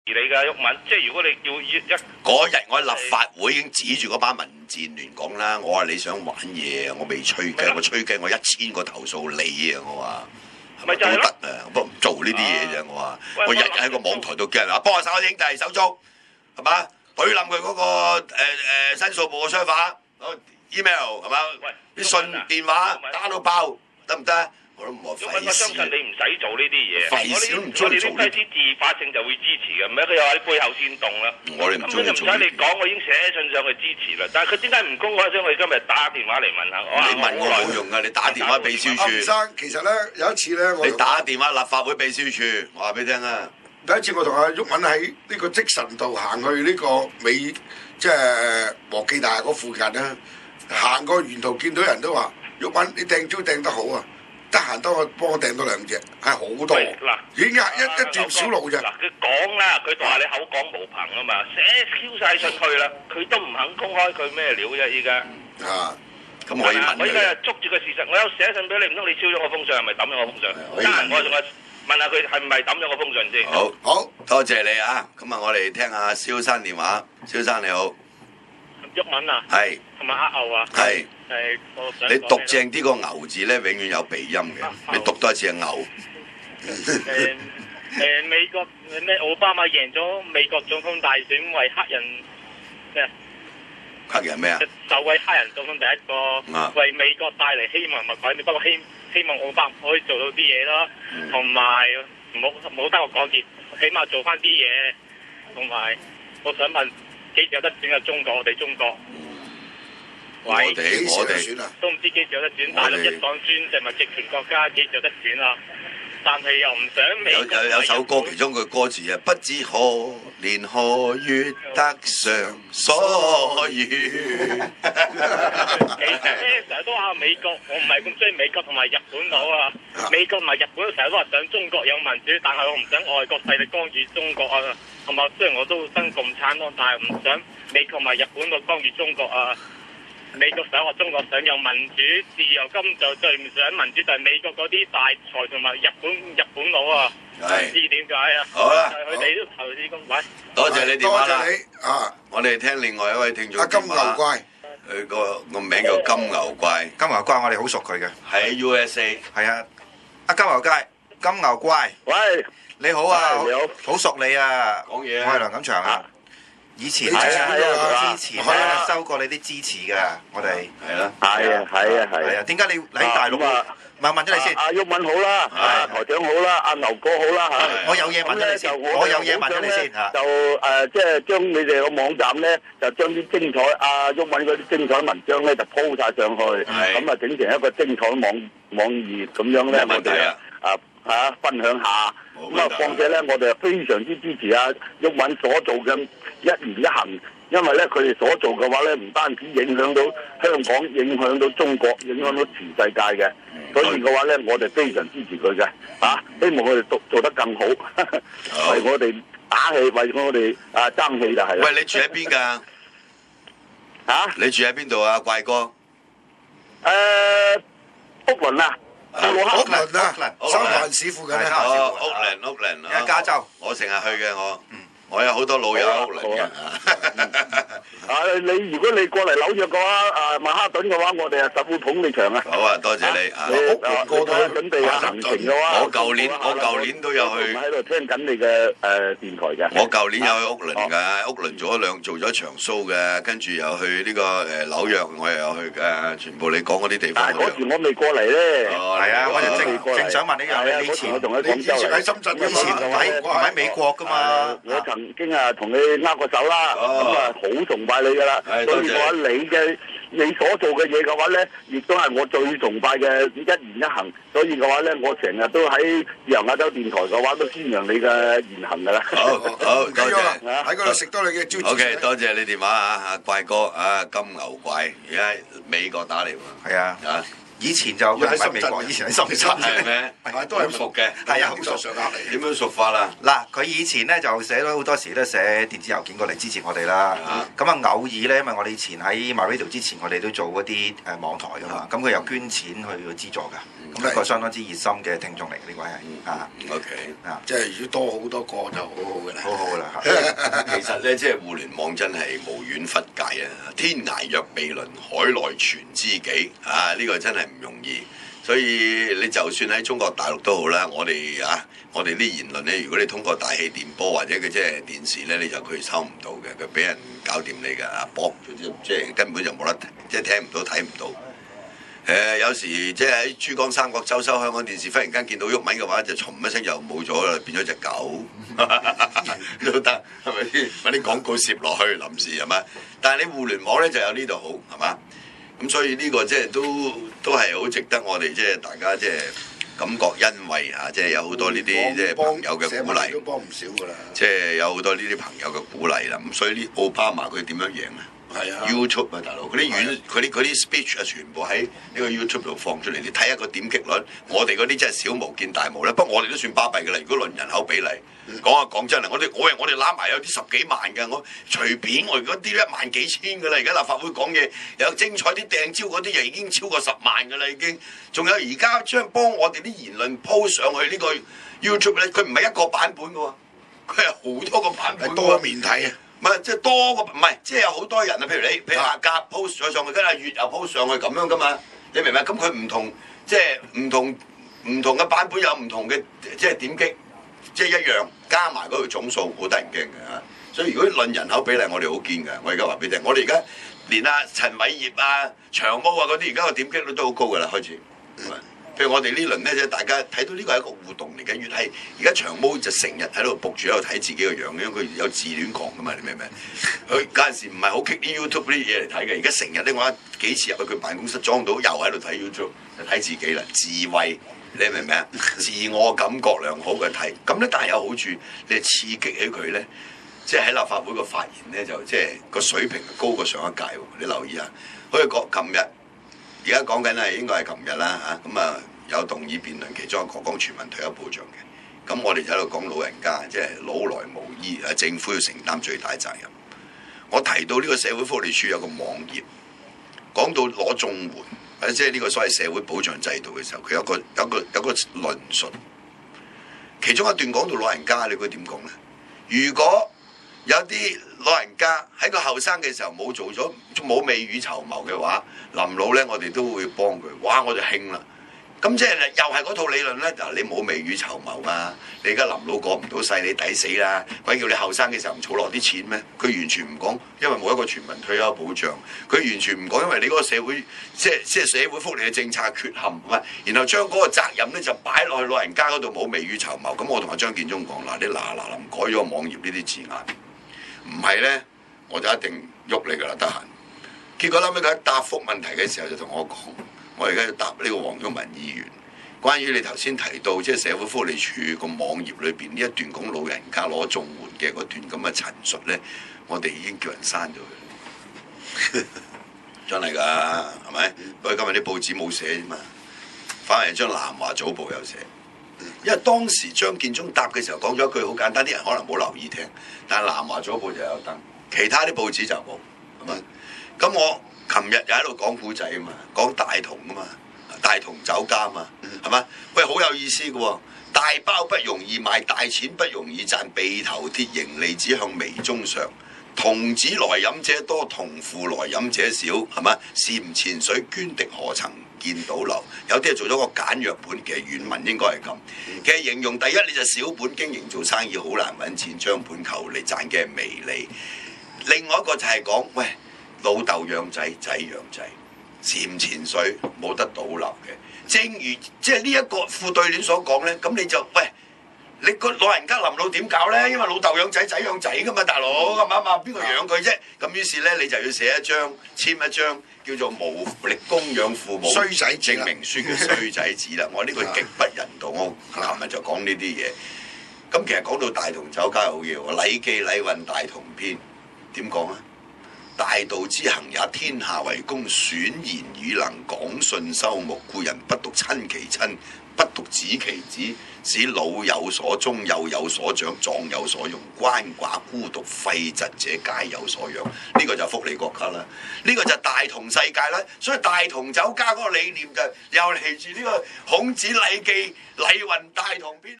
你㗎，毓民，即係如果你要一嗰日我喺立法會已經指住嗰班民戰聯講啦，我話你想玩嘢，我未吹雞，我吹雞我1000個投訴你啊，我話。 咪就係咯， 啊！不過唔做呢啲嘢啫，我話我日日喺個網台度叫人話幫我手兄弟手足，係嘛？懟冧佢嗰個申訴部嘅 server email 係嘛？啲信電話打到爆得唔得？我都唔話費事。 我相信你唔使做呢啲嘢。 費事都唔中意做呢啲。 我哋啲西自發性就會支持嘅，唔係佢又話你背後煽動啦。 我哋唔中意做。 咁唔使你講，我已經寫信上去支持啦。但係佢點解唔公開將佢今日打電話嚟問下我？ 你問我冇用㗎，你打電話秘書處。 吳生，其實咧有一次咧，我你打電話立法會秘書處，我話俾你聽啊。 第一次我同阿毓民喺呢個積臣道行去呢個即係和記大廈嗰附近啦，行過沿途見到人都話：毓民你掟蕉掟得好啊！得閒幫我掟多2隻，係好多。 嗱， 已經一段小路啫。 嗱，佢講啦，佢話你口講無憑啊嘛，寫 Q 晒出去啦，佢都唔肯公開佢咩料啫，依家。 啊， 咁可以問我依家係捉住個事實，我有寫信俾你，唔通你燒咗我封信係咪抌咗我封信？得閒我仲係問下佢係唔係抌咗我封信先。 好，多謝你啊！咁啊，我哋聽下蕭生電話。蕭生你好。 毓民啊。 係。 同埋阿牛啊。 係。 我想你讀正啲個牛字咧，永遠有鼻音嘅。你讀多一次係牛。 美國咩？奧巴馬贏咗美國總統大選，為黑人咩？ 黑人咩啊？ 就為黑人總統第一個，為美國帶嚟希望同改變。不過希望奧巴馬可以做到啲嘢咯，同埋冇得我講住，起碼做翻啲嘢。同埋我想問，幾時有得選啊？中國，我哋中國。 我哋都唔知幾時有得選，大陸一黨專制咪極權國家，幾時有得選啊？但係又唔想美國有首歌，其中句歌詞啊，不知何年何月得償所願。 其實咧，成日都話美國，我唔係咁中意美國同埋日本佬啊。美國同埋日本成日都話想中國有民主，但係我唔想外國勢力干預中國啊。同埋雖然我都憎共產黨，但係唔想美國同埋日本個干預中國啊。美國想話中國想有民主自由，今就最唔想民主就係美國嗰啲大財同埋日本佬啊，唔知點解啊？ 好啦， 佢哋都投資咁喂。 多謝你電話啦。 多謝你啊！ 我哋聽另外一位聽眾。 阿金牛怪， 佢個名叫金牛怪。 金牛怪我哋好熟佢嘅。 喺 USA。 係啊，阿金牛怪，金牛怪。 喂， 你好啊， 你好， 好熟你啊。 講嘢。 我係梁錦祥啊。以前之前收過你啲支持㗎，我哋係啦， 係啊。 點解你喺大陸啊？問咗你先。 阿毓民好啦，阿台長好啦，阿牛哥好啦嚇。 我有嘢問咗你先，我有嘢問咗你先嚇。 就即係將你哋個網站咧，就將啲精彩阿毓民嗰啲精彩文章咧，就鋪晒上去，咁啊整成一個精彩網頁咁樣咧，我哋分享下。咁啊，況且咧，我哋非常之支持阿毓民所做嘅一言一行，因為咧佢哋所做嘅話咧，唔單止影響到香港，影響到中國，影響到全世界嘅，所以嘅話咧，我哋非常支持佢嘅，希望佢哋做得更好，為我哋打氣，為我哋爭氣就係。 喂，你住喺邊㗎？你住喺邊度啊，怪哥？ 屋倫啊。 屋倫啊，三藩市附近啊。 屋倫喺加州， 我成日去嘅我有好多老友喺屋倫嘅。 如果你過嚟紐約嘅話，曼哈頓嘅話，我哋實會捧你場啊！ 好啊，多謝你。 過到去準備下行程嘅話， 我舊年都有去。 喺度聽緊你嘅電台嘅。 我舊年有去屋倫㗎，屋倫做咗場 show 嘅，跟住又去呢個紐約，我又有去㗎，全部你講嗰啲地方。 但係嗰時我未過嚟咧。 係啊，我就正想問你你以前我仲喺廣州喺深圳， 以前喺美國㗎嘛。 我曾經同你握過手啦，咁好崇拜你㗎啦。所以嘅話，你所做嘅嘢嘅話咧，亦都係我最崇拜嘅一言一行。所以嘅話咧，我成日都喺自由亞洲電台嘅話，都宣揚你嘅言行㗎啦。 好，多謝。 喺嗰度食多你嘅招。 OK，多謝你電話啊，怪哥金牛怪，而家美國打嚟喎。 係啊。以前就喺美國，以前喺深圳係咩？ 都係熟嘅， 係啊， 好熟上下嚟。 點樣熟法啊？ 嗱，佢以前咧就寫咗好多時都寫電子郵件過嚟支持我哋啦。咁偶爾咧，因為我哋以前喺 MyRadio 之前，我哋都做嗰啲網台噶嘛，咁佢又捐錢去資助㗎。 咁一個相當之熱心嘅聽眾嚟，呢位係啊。 OK 啊，即係如果多好多個就好好嘅啦。 好好噶啦。 其實咧，即係互聯網真係無遠弗屆啊！天涯若比鄰，海內存知己啊！呢個真係唔容易。所以你就算喺中國大陸都好啦，我哋啲言論咧，如果你通過大氣電波或者佢即係電視咧，你就佢收唔到嘅，佢俾人搞掂你㗎，搏即係根本就冇得，即係聽唔到睇唔到。有時即係喺珠江三角洲收香港電視，忽然間見到鬱文嘅話，就唰一聲又冇咗啦，變咗隻狗都得，係咪先？揾啲廣告攝落去，臨時係嘛？但係你互聯網咧就有呢度好，係嘛？咁所以呢個即係都係好值得我哋即係大家即係感覺欣慰啊！即係有好多呢啲即係朋友嘅鼓勵， 都幫唔少㗎啦。 即係有好多呢啲朋友嘅鼓勵啦。咁所以呢奧巴馬佢點樣贏咧？ 係啊 YouTube 啊，大佬，佢啲 speech 啊，全部喺呢個 YouTube 度放出嚟，你睇下個點擊率，我哋嗰啲真係小巫見大巫啦。不過我哋都算巴閉㗎啦。如果論人口比例，講真啊，我哋攬埋有啲十幾萬㗎，我隨便我嗰啲1萬幾千㗎啦。而家立法會講嘢有精彩啲掟招嗰啲，又已經超過10萬㗎啦，已經。仲有而家將幫我哋啲言論 po 上去呢個 YouTube 咧，佢唔係一個版本㗎喎，佢係好多個版本， 多面睇啊！ 唔係即係多個，唔係即係有好多人啊！譬如阿甲 post 咗上去，跟阿月又 post 上去咁樣噶嘛？你明唔明？咁佢唔同，即係唔同嘅版本有唔同嘅即係點擊，即係一樣加埋嗰條總數，好得人驚嘅嚇。所以如果論人口比例，我哋好堅㗎。我而家話俾你聽，我哋而家連阿陳偉業啊、長毛啊嗰啲，而家個點擊率都好高㗎啦，開始。譬如我哋呢輪咧，即係大家睇到呢個係一個互動嚟嘅，越係而家長毛就成日喺度仆住喺度睇自己個樣，因為佢有自戀狂㗎嘛，你明唔明？佢嗰陣時唔係好激啲 YouTube 啲嘢嚟睇嘅，而家成日咧我幾次入去佢辦公室裝到，又喺度睇 YouTube， 就睇自己啦，自慰，你明唔明啊？自我感覺良好嘅睇，咁咧但係有好處，你係刺激起佢咧，即係喺立法會個發言咧，就即係個水平高過上一屆喎，你留意下，好似琴日。而家講緊係應該係琴日啦嚇，咁啊有動議辯論，其中一個講全民退休保障嘅，咁我哋就喺度講老人家，即係老來無依，政府要承擔最大責任。我提到呢個社會福利署有個網頁，講到攞綜援，或者即係呢個所謂社會保障制度嘅時候，佢有個論述，其中一段講到老人家，你估點講咧？如果有啲老人家喺個後生嘅時候冇做咗冇未雨綢繆嘅話，臨老咧我哋都會幫佢。哇！我就興啦。咁即係又係嗰套理論咧。嗱，你冇未雨綢繆啊！你而家臨老過唔到世，你抵死啦！鬼叫你後生嘅時候唔儲落啲錢咩？佢完全唔講，因為冇一個全民退休保障。佢完全唔講，因為你嗰個社會即係社會福利嘅政策缺陷，係咪？然後將嗰個責任咧就擺落去老人家嗰度冇未雨綢繆。咁我同阿張建宗講嗱，你嗱臨改咗個網頁呢啲字眼。唔係咧，我就一定喐你噶啦，得閒。結果後尾佢喺答覆問題嘅時候就同我講，我而家要答呢個黃毓民議員，關於你頭先提到即係社會福利署個網頁裏邊呢一段講老人家攞綜援嘅嗰段咁嘅陳述咧，我哋已經叫人刪咗佢。真係㗎，係咪？不過今日啲報紙冇寫啫嘛，反而將南華早報有寫。因為當時張建宗答嘅時候講咗一句好簡單，啲人可能冇留意聽，但係南華早報就有登，其他啲報紙就冇，係咪？咁我琴日又喺度講古仔啊嘛，講大同啊嘛，大同酒家啊嘛，係嘛？喂，好有意思嘅喎，大包不容易賣，大錢不容易賺，鼻頭鐵盈利只向微中上。童子來飲者多，童父來飲者少，係嘛？簷前水，涓滴何曾見倒流。有啲係做咗個簡約本，其實原文應該係咁。其實形容第一，你就小本經營做生意好難揾錢，將本求利賺嘅係微利。另外一個就係講，喂，老豆養仔，仔養仔，簷前水冇得倒流嘅。正如即係呢一個副對聯所講咧，咁你就喂。你個老人家臨老點搞咧？因為老豆養仔，仔養仔噶嘛，大佬係嘛嘛？邊個養佢啫？咁於是咧，你就要寫一張簽一張叫做無力供養父母衰仔證明書嘅衰仔紙啦。我呢個極不人道，我琴日就講呢啲嘢。咁其實講到大同酒家好嘢喎，《禮記禮運大同篇》點講啊？大道之行也，天下為公，選賢與能，講信修睦，故人不獨親其親， 不獨指其子，使老有所終，幼有所長，壯有所用，鰥寡孤獨廢疾者皆有所養。呢個就福利國家啦，呢個就大同世界啦。所以大同酒家嗰個理念就又嚟自呢個孔子禮記《禮運大同篇》。